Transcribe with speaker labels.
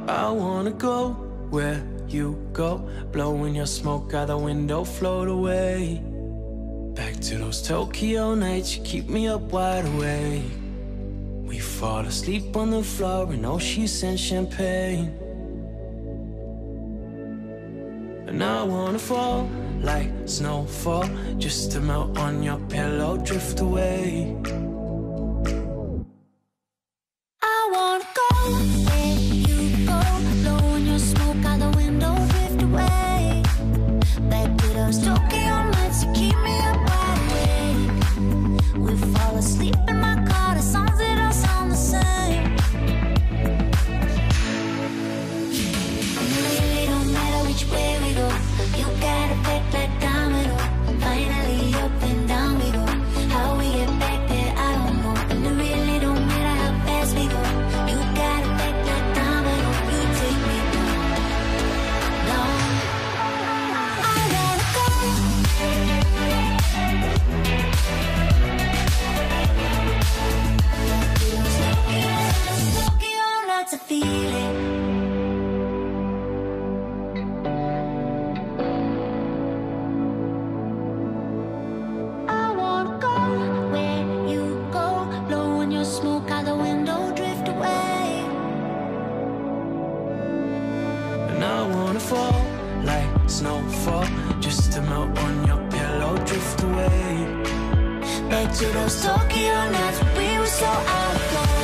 Speaker 1: I wanna go where you go, blowing your smoke out the window, float away. Back to those Tokyo nights, you keep me up wide awake. We fall asleep on the floor in old sheets and champagne. And I wanna fall like snowfall, just to melt on your pillow, drift away.
Speaker 2: I wanna go where you go, blowing your smoke out the window, drift away. Back to those Tokyo nights, you keep me up wide awake. We fall asleep in my car, the songs that all sound the same. And it really don't matter which way we go, you got a back like domino. Finally up and down we go, how we get back there I don't know. And it really don't matter how fast we go, you got a back like domino. You take me down, down. I wanna go Tokyo nights, I feel it. I wanna go where you go, blowing your smoke out the window, drift away.
Speaker 1: And I wanna fall like snowfall, just to melt on your pillow, drift away.
Speaker 2: Back to those Tokyo nights when we were so out of love.